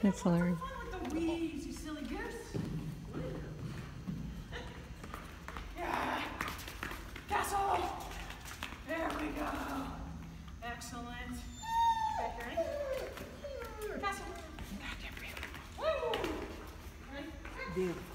That's hilarious. With the weeds, you silly goose. Yeah. Castle. There we go. Excellent. Okay, ready? Castle. Back there for you. Woo. Ready? Beautiful.